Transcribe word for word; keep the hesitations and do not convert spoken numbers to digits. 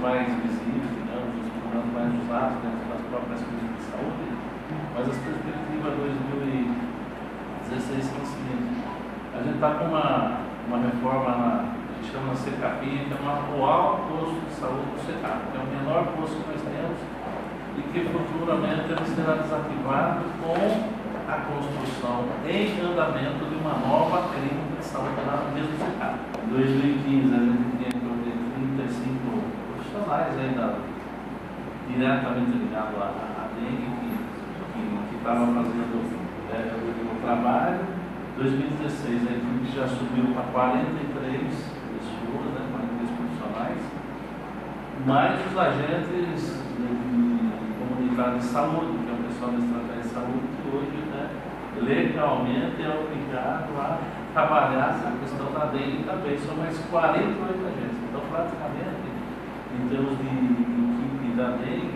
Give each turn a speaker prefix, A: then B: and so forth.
A: mais visíveis, digamos, os programas mais usados dentro das próprias clínicas de saúde, mas as perspectivas dois mil e dezesseis são as seguintes. A gente está com uma, uma reforma na, a gente chama C K P, que é uma, o alto posto de saúde do C K P, que é o menor posto que nós temos e que futuramente ele será desativado com a construção em andamento de uma nova clínica de saúde lá no mesmo C K P. Em dois mil e quinze a gente tinha em torno de trinta e cinco profissionais ainda diretamente ligados à, à dengue que estavam fazendo é, o trabalho. Em dois mil e dezesseis a equipe já subiu para quarenta e três pessoas, né, quarenta e três profissionais, mais os agentes comunitário de saúde, que é o pessoal da estratégia de saúde, que hoje, né, legalmente é obrigado a trabalhar essa questão da dengue também. São mais quarenta e oito agentes. Então, praticamente, em termos de equipe da dengue,